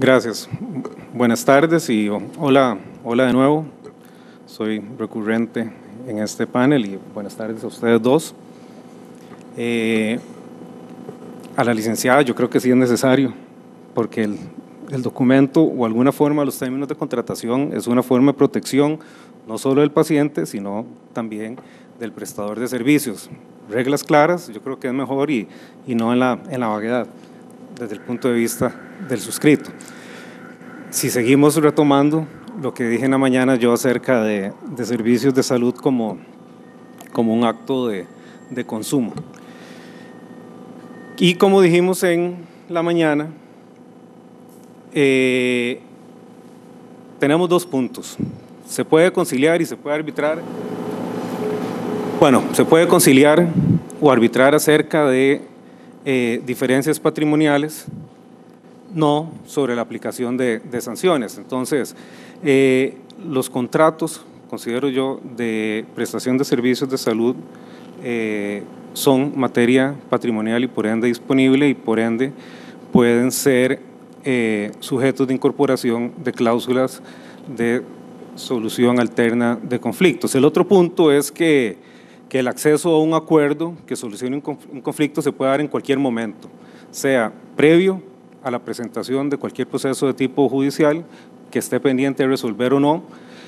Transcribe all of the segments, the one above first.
Gracias. Buenas tardes y hola de nuevo. Soy recurrente en este panel y buenas tardes a ustedes dos. A la licenciada yo creo que sí es necesario, porque el documento o alguna forma, los términos de contratación es una forma de protección no solo del paciente, sino también del prestador de servicios. Reglas claras, yo creo que es mejor y no en la vaguedad, desde el punto de vista del suscrito. Si seguimos retomando lo que dije en la mañana yo acerca de servicios de salud como un acto de consumo. Y como dijimos en la mañana, tenemos dos puntos. Se puede conciliar y se puede arbitrar. Bueno, se puede conciliar o arbitrar acerca de diferencias patrimoniales, no sobre la aplicación de sanciones. Entonces, los contratos, considero yo, de prestación de servicios de salud son materia patrimonial y por ende disponible y por ende pueden ser sujetos de incorporación de cláusulas de solución alterna de conflictos. El otro punto es que el acceso a un acuerdo que solucione un conflicto se puede dar en cualquier momento, sea previo a la presentación de cualquier proceso de tipo judicial que esté pendiente de resolver o no,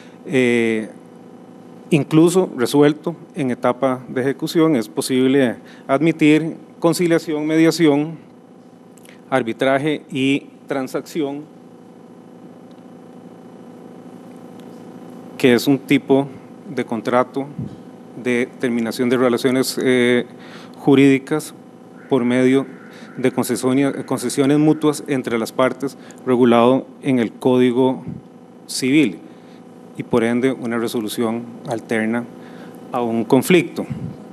incluso resuelto en etapa de ejecución. Es posible admitir conciliación, mediación, arbitraje y transacción, que es un tipo de contrato de terminación de relaciones jurídicas por medio de concesiones mutuas entre las partes, regulado en el Código Civil y por ende una resolución alterna a un conflicto.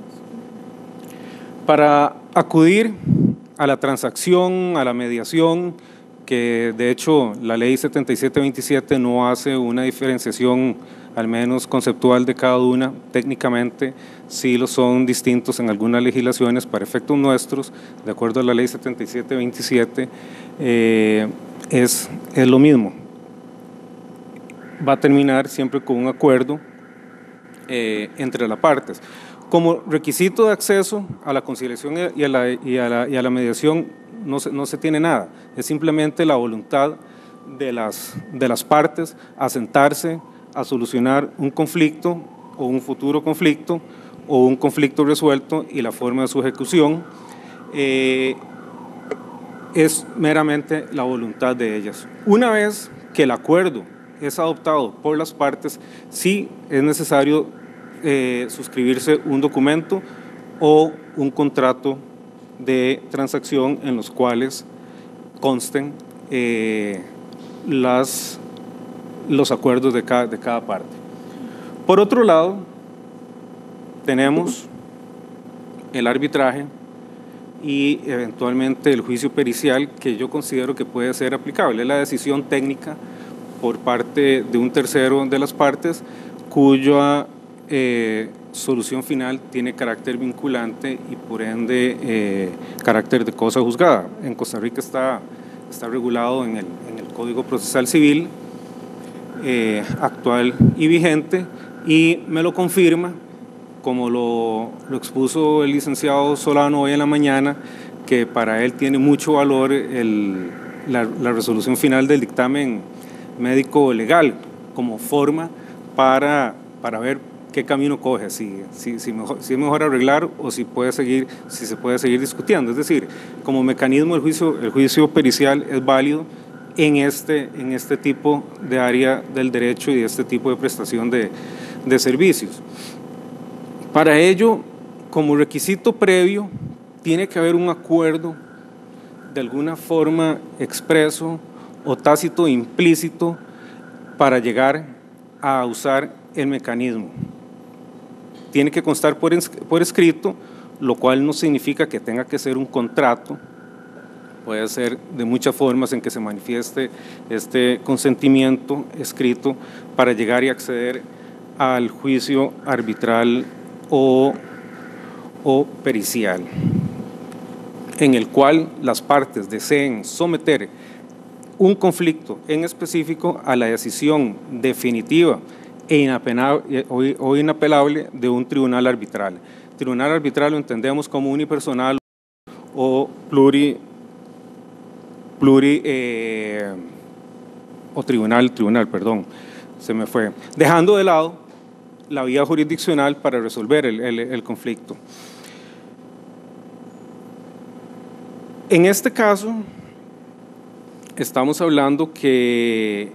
Para acudir a la transacción, a la mediación, que de hecho la ley 7727 no hace una diferenciación al menos conceptual de cada una, técnicamente sí lo son distintos en algunas legislaciones. Para efectos nuestros, de acuerdo a la ley 7727, es lo mismo. Va a terminar siempre con un acuerdo entre las partes. Como requisito de acceso a la conciliación y a la mediación no se tiene nada, es simplemente la voluntad de las partes a sentarse a solucionar un conflicto o un futuro conflicto o un conflicto resuelto, y la forma de su ejecución es meramente la voluntad de ellas. Una vez que el acuerdo es adoptado por las partes, sí es necesario suscribirse un documento o un contrato de transacción en los cuales consten los acuerdos de cada parte. Por otro lado, tenemos el arbitraje y eventualmente el juicio pericial, que yo considero que puede ser aplicable. Es la decisión técnica por parte de un tercero de las partes cuya solución final tiene carácter vinculante y por ende carácter de cosa juzgada. En Costa Rica está regulado en el Código Procesal Civil actual y vigente, y me lo confirma, como lo expuso el licenciado Solano hoy en la mañana, que para él tiene mucho valor la resolución final del dictamen médico legal como forma para ver qué camino coge, si es mejor arreglar o si se puede seguir discutiendo. Es decir, como mecanismo el juicio pericial es válido en este tipo de área del derecho y este tipo de prestación de servicios. Para ello, como requisito previo, tiene que haber un acuerdo de alguna forma expreso o tácito implícito para llegar a usar el mecanismo. Tiene que constar por escrito, lo cual no significa que tenga que ser un contrato. Puede ser de muchas formas en que se manifieste este consentimiento escrito para llegar y acceder al juicio arbitral o pericial, en el cual las partes deseen someter un conflicto en específico a la decisión definitiva o inapelable de un tribunal arbitral. Tribunal arbitral lo entendemos como unipersonal o tribunal, perdón, se me fue, dejando de lado la vía jurisdiccional para resolver el conflicto. En este caso, estamos hablando que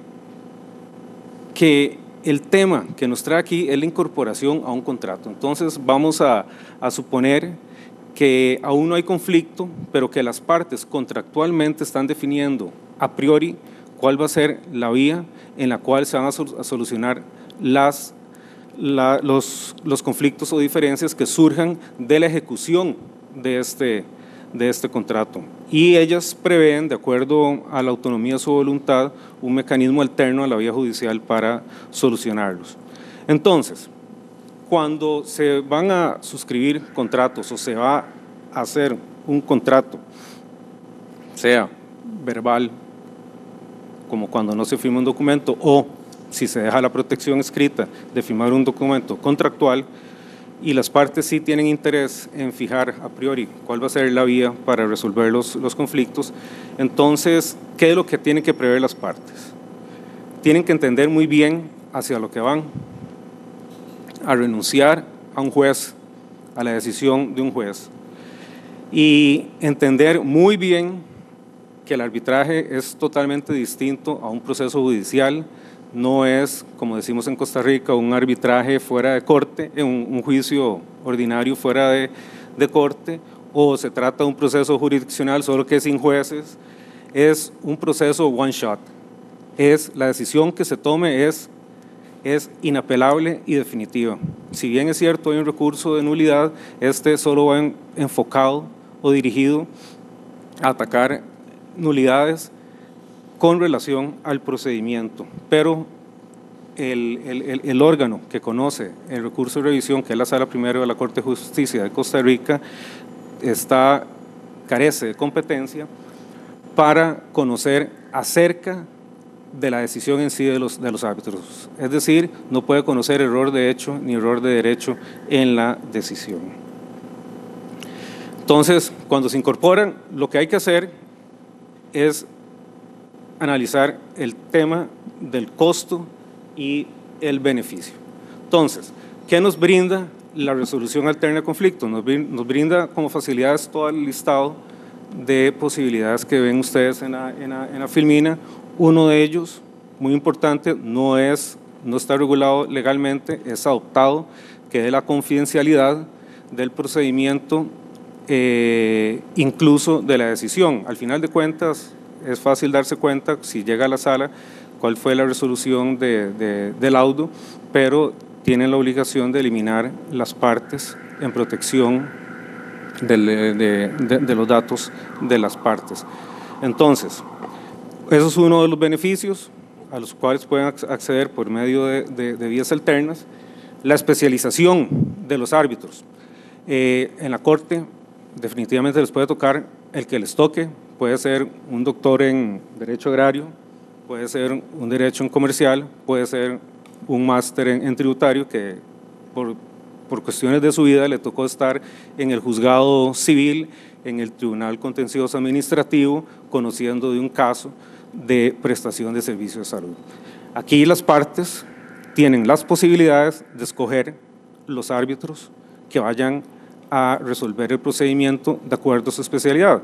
el tema que nos trae aquí es la incorporación a un contrato. Entonces, vamos a suponer que aún no hay conflicto, pero que las partes contractualmente están definiendo a priori cuál va a ser la vía en la cual se van a solucionar los conflictos o diferencias que surjan de la ejecución de este contrato. Y ellas prevén, de acuerdo a la autonomía de su voluntad, un mecanismo alterno a la vía judicial para solucionarlos. Entonces, cuando se van a suscribir contratos o se va a hacer un contrato, sea verbal, como cuando no se firma un documento, o si se deja la protección escrita de firmar un documento contractual, y las partes sí tienen interés en fijar a priori cuál va a ser la vía para resolver los conflictos, entonces, ¿qué es lo que tienen que prever las partes? Tienen que entender muy bien hacia lo que van, a renunciar a un juez, a la decisión de un juez, y entender muy bien que el arbitraje es totalmente distinto a un proceso judicial. No es, como decimos en Costa Rica, un arbitraje fuera de corte, un juicio ordinario fuera de corte, o se trata de un proceso jurisdiccional solo que sin jueces. Es un proceso one shot. La decisión que se tome es inapelable y definitiva. Si bien es cierto hay un recurso de nulidad, este solo va enfocado o dirigido a atacar nulidades con relación al procedimiento, pero el órgano que conoce el recurso de revisión, que es la Sala Primera de la Corte de Justicia de Costa Rica, carece de competencia para conocer acerca de la decisión en sí de los árbitros. Es decir, no puede conocer error de hecho ni error de derecho en la decisión. Entonces, cuando se incorporan, lo que hay que hacer es analizar el tema del costo y el beneficio. Entonces, ¿qué nos brinda la resolución alterna de conflictos? Nos brinda como facilidades todo el listado de posibilidades que ven ustedes en la filmina. Uno de ellos, muy importante, no está regulado legalmente, es adoptado, que es la confidencialidad del procedimiento, incluso de la decisión. Al final de cuentas, es fácil darse cuenta, si llega a la sala, cuál fue la resolución del laudo, pero tienen la obligación de eliminar las partes en protección de los datos de las partes. Entonces, eso es uno de los beneficios a los cuales pueden acceder por medio de vías alternas. La especialización de los árbitros. En la Corte definitivamente les puede tocar el que les toque. Puede ser un doctor en Derecho Agrario, puede ser un Derecho en Comercial, puede ser un máster en tributario que por cuestiones de su vida le tocó estar en el juzgado civil, en el Tribunal Contencioso Administrativo, conociendo de un caso de prestación de servicio de salud. Aquí las partes tienen las posibilidades de escoger los árbitros que vayan a resolver el procedimiento de acuerdo a su especialidad.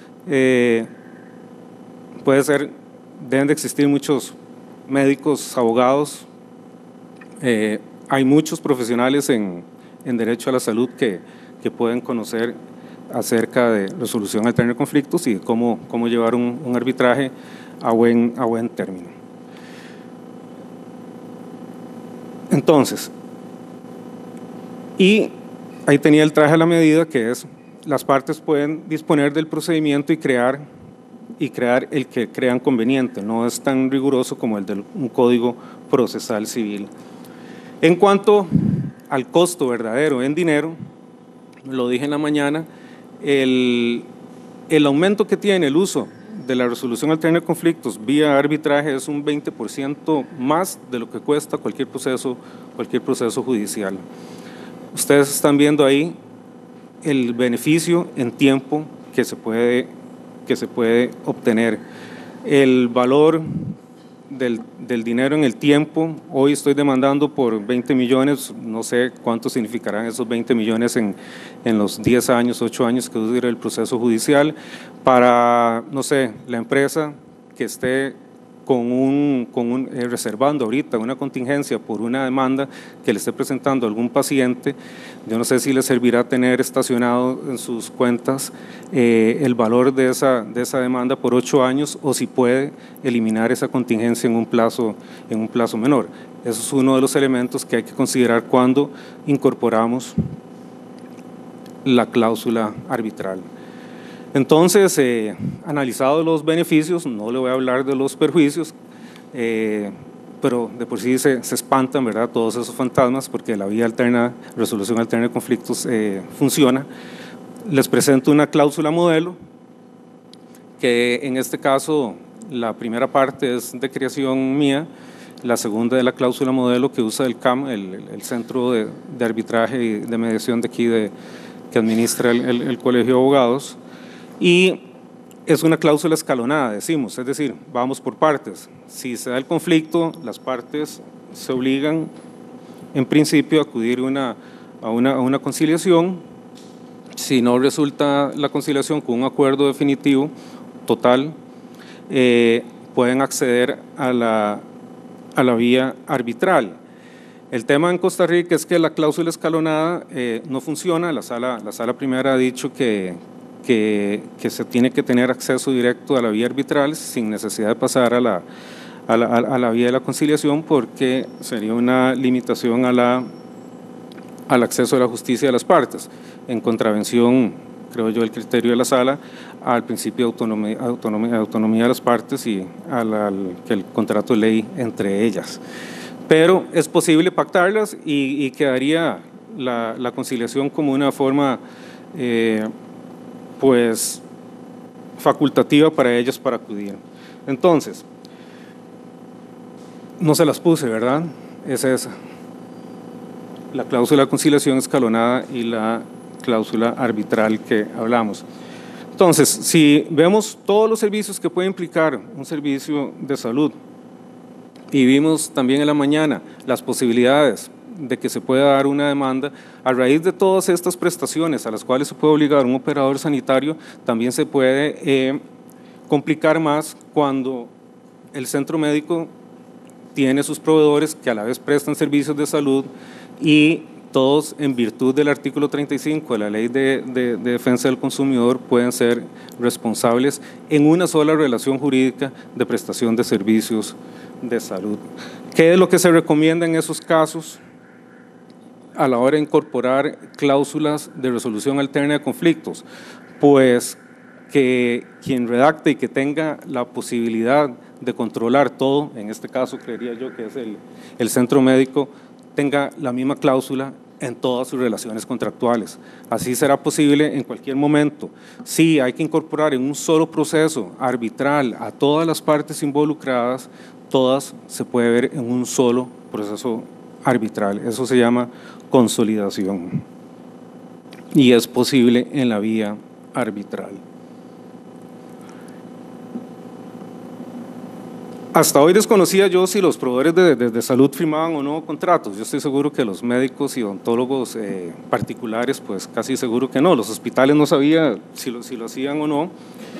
Deben de existir muchos médicos, abogados, hay muchos profesionales en derecho a la salud que pueden conocer acerca de resolución alterna de conflictos y cómo llevar un arbitraje a buen término. Entonces, y ahí tenía el traje a la medida, que es las partes pueden disponer del procedimiento y crear el que crean conveniente. No es tan riguroso como el de un código procesal civil. En cuanto al costo verdadero en dinero, lo dije en la mañana, el aumento que tiene el uso de la resolución alterna de conflictos vía arbitraje es un 20% más de lo que cuesta cualquier proceso judicial. Ustedes están viendo ahí el beneficio en tiempo que se puede obtener. El valor del dinero en el tiempo, hoy estoy demandando por 20 millones, no sé cuánto significarán esos 20 millones en los 10 años, 8 años que dure el proceso judicial, para, no sé, la empresa que esté reservando ahorita una contingencia por una demanda que le esté presentando a algún paciente. Yo no sé si le servirá tener estacionado en sus cuentas el valor de esa demanda por 8 años o si puede eliminar esa contingencia en un plazo menor. Eso es uno de los elementos que hay que considerar cuando incorporamos la cláusula arbitral. Entonces, analizados los beneficios, no le voy a hablar de los perjuicios, pero de por sí se espantan, ¿verdad?, todos esos fantasmas, porque la vía alterna, resolución alterna de conflictos, funciona. Les presento una cláusula modelo, que en este caso la primera parte es de creación mía, la segunda de la cláusula modelo que usa el CAM, el Centro de Arbitraje y de Mediación de aquí, que administra el Colegio de Abogados. Y es una cláusula escalonada, decimos, es decir, vamos por partes. Si se da el conflicto, las partes se obligan, en principio, a acudir a una conciliación. Si no resulta la conciliación con un acuerdo definitivo, total, pueden acceder a la vía arbitral. El tema en Costa Rica es que la cláusula escalonada no funciona. La sala primera ha dicho que se tiene que tener acceso directo a la vía arbitral sin necesidad de pasar a la vía de la conciliación, porque sería una limitación al acceso a la justicia de las partes, en contravención, creo yo, el criterio de la sala al principio de autonomía de las partes y que el contrato de ley entre ellas. Pero es posible pactarlas y quedaría la conciliación como una forma pues facultativa para ellos para acudir. Entonces, no se las puse, ¿verdad? Es esa. La cláusula de conciliación escalonada y la cláusula arbitral que hablamos. Entonces, si vemos todos los servicios que puede implicar un servicio de salud y vimos también en la mañana las posibilidades de que se pueda dar una demanda, a raíz de todas estas prestaciones a las cuales se puede obligar un operador sanitario, también se puede complicar más cuando el centro médico tiene sus proveedores que a la vez prestan servicios de salud y todos en virtud del artículo 35 de la Ley de Defensa del Consumidor pueden ser responsables en una sola relación jurídica de prestación de servicios de salud. ¿Qué es lo que se recomienda en esos casos a la hora de incorporar cláusulas de resolución alterna de conflictos? Pues que quien redacte y que tenga la posibilidad de controlar todo, en este caso creería yo que es el centro médico, tenga la misma cláusula en todas sus relaciones contractuales. Así será posible en cualquier momento. Sí, hay que incorporar en un solo proceso arbitral a todas las partes involucradas, todas se puede ver en un solo proceso arbitral. Eso se llama consolidación y es posible en la vía arbitral. Hasta hoy desconocía yo si los proveedores de salud firmaban o no contratos. Yo estoy seguro que los médicos y odontólogos particulares, pues casi seguro que no. Los hospitales no sabía si lo hacían o no,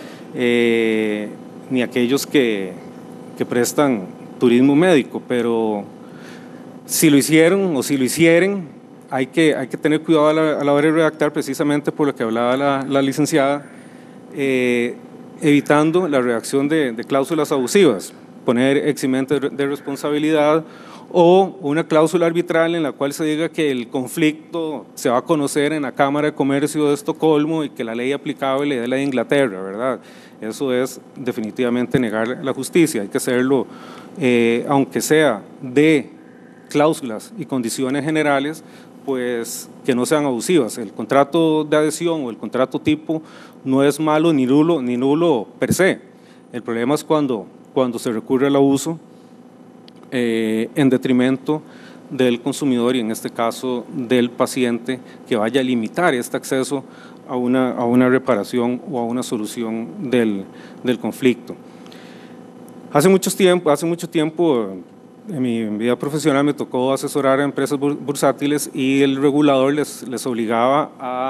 ni aquellos que prestan turismo médico, pero si lo hicieron o si lo hicieren, hay que tener cuidado a la hora de redactar, precisamente por lo que hablaba la licenciada, evitando la redacción de cláusulas abusivas, poner eximentes de responsabilidad o una cláusula arbitral en la cual se diga que el conflicto se va a conocer en la Cámara de Comercio de Estocolmo y que la ley aplicable es la de Inglaterra, ¿verdad? Eso es definitivamente negar la justicia. Hay que hacerlo, aunque sea de cláusulas y condiciones generales, pues que no sean abusivas. El contrato de adhesión o el contrato tipo no es malo ni nulo per se. El problema es cuando se recurre al abuso en detrimento del consumidor y en este caso del paciente, que vaya a limitar este acceso a una reparación o a una solución del conflicto. Hace mucho tiempo en mi vida profesional me tocó asesorar a empresas bursátiles y el regulador les obligaba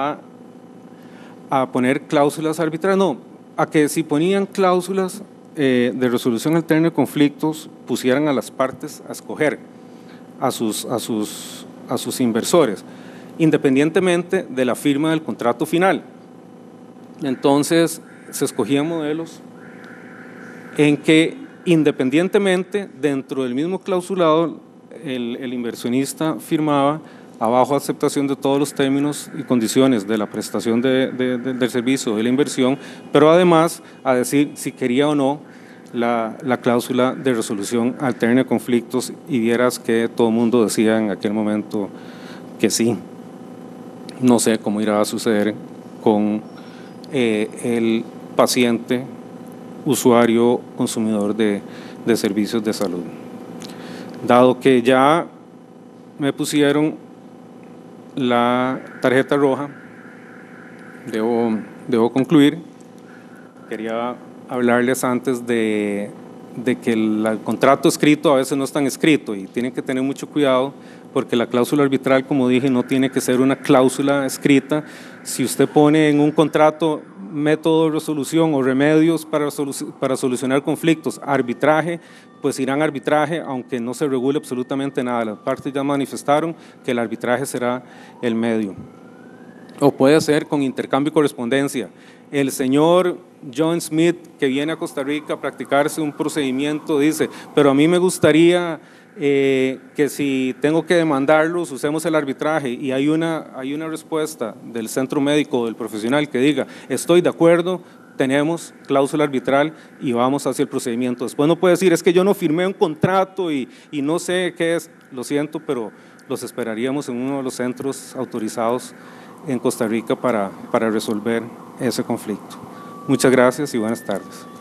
a poner cláusulas arbitrarias, no, a que si ponían cláusulas de resolución alterna de conflictos, pusieran a las partes a escoger a sus inversores, independientemente de la firma del contrato final. Entonces, se escogían modelos en que, independientemente, dentro del mismo clausulado, el inversionista firmaba abajo aceptación de todos los términos y condiciones de la prestación del servicio de la inversión, pero además a decir si quería o no la cláusula de resolución alterna de conflictos, y vieras que todo el mundo decía en aquel momento que sí. No sé cómo irá a suceder con el paciente, usuario, consumidor de servicios de salud. Dado que ya me pusieron la tarjeta roja, debo concluir. Quería hablarles antes de que el contrato escrito a veces no es tan escrito y tienen que tener mucho cuidado, porque la cláusula arbitral, como dije, no tiene que ser una cláusula escrita. Si usted pone en un contrato método de resolución o remedios para solucionar conflictos, arbitraje, pues irán a arbitraje, aunque no se regule absolutamente nada. Las partes ya manifestaron que el arbitraje será el medio. O puede ser con intercambio y correspondencia. El señor John Smith, que viene a Costa Rica a practicarse un procedimiento, dice, pero a mí me gustaría que si tengo que demandarlos, usemos el arbitraje, y hay una respuesta del centro médico, del profesional, que diga, estoy de acuerdo, tenemos cláusula arbitral y vamos hacia el procedimiento. Después no puede decir, es que yo no firmé un contrato y no sé qué es. Lo siento, pero los esperaríamos en uno de los centros autorizados en Costa Rica para resolver ese conflicto. Muchas gracias y buenas tardes.